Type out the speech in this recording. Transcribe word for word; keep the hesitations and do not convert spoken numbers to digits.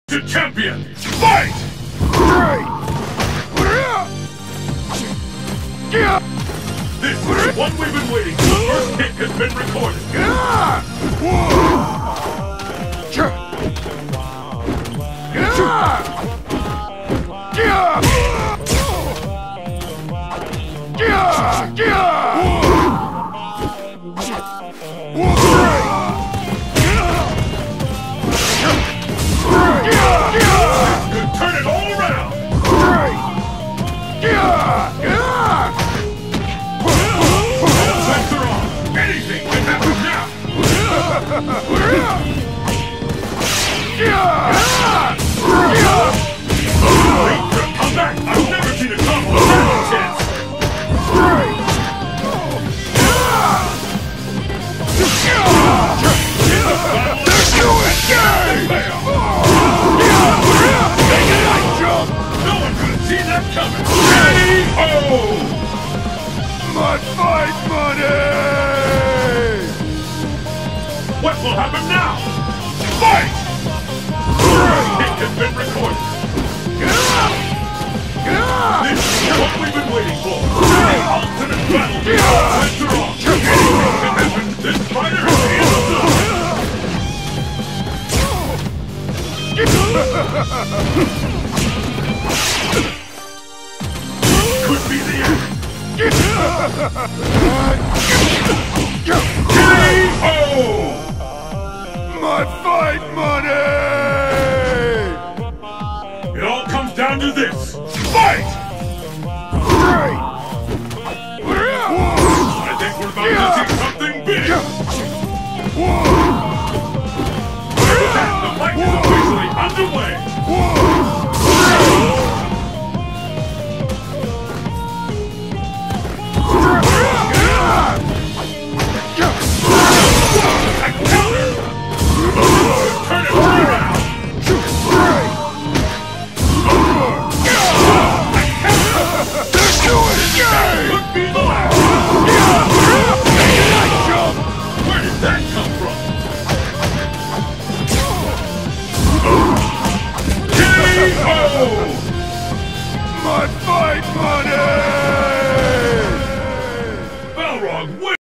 To champion! Fight! This is the one we've been waiting for. The first kick has been recorded. Turn it all around! Lights are on! Anything can happen now! Wait, come back! I've never seen a combo that intense! No one could have seen that coming! K O! My fight money! What will happen now? Fight! Kick has been recorded. This is what we've been waiting for. The ultimate battle beyond lights are on. Anything can happen. This fighter is could be the end. K O! My fight money! It all comes down to this. Fight! I think we're about to see something big. The fight is officially underway.